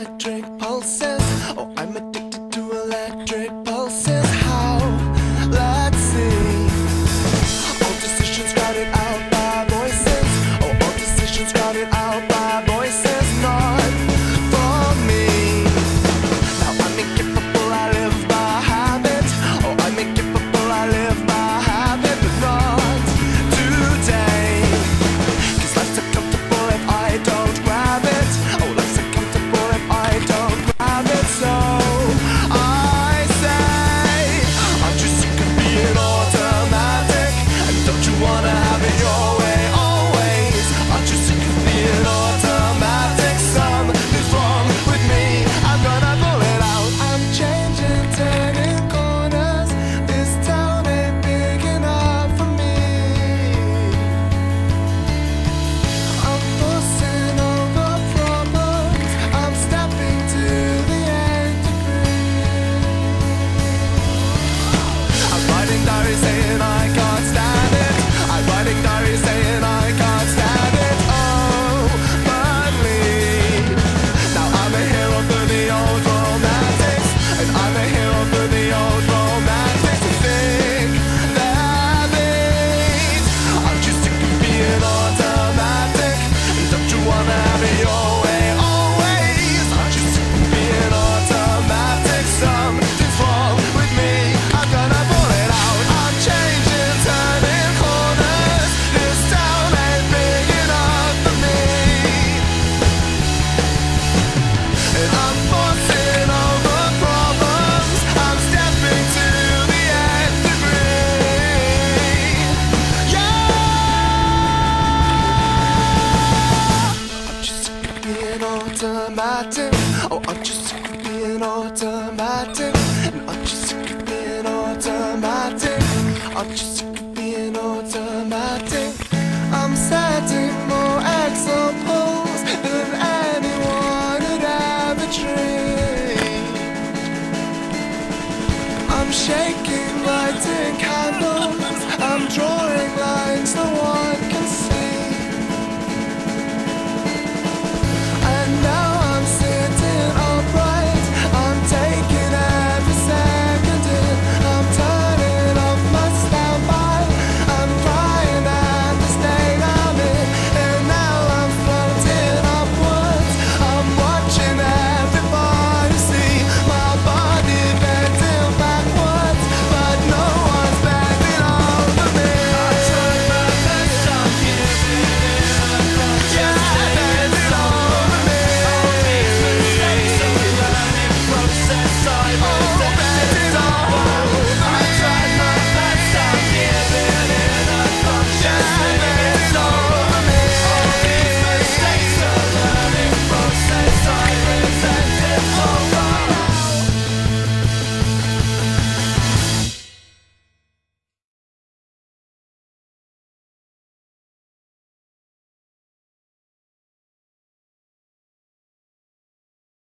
electric pulses. Oh, I'm addicted to electric pulses. How? Let's see. All decisions routed out by voices. Oh, all decisions routed out by voices. Not for me. Now I'm incapable, I live by habit. Oh, I'm incapable, I live by habit. But not today. 'Cause life's so comfortable if I don't grab it. Oh, life's so comfortable if I don't grab it. So I say, aren't you sick of being automatic? And don't you wanna have it your way always? Aren't you sick of being automatic? Something's wrong with me, I'm gonna pull it out. I'm changing, turning corners. This town ain't big enough for me. I'm fussing over problems. I'm stepping to the nth degree. I'm writing diaries saying I can't stand it. I'm writing diaries saying I can't stand it. Oh, but leave. Now I'm a hero for the old romantics. And I'm a hero for the old romantics. You think that means I'm just sick of being automatic? And don't you wanna have it your way always? I'm just sick of being automatic. Something's wrong with me, I'm gonna pull it out. I'm changing, turning corners. This town ain't big enough for me. And I'm forcing over problems. I'm stepping to the nth degree. Yeah. I'm just sick of being automatic. Oh, I'm just sick of being automatic.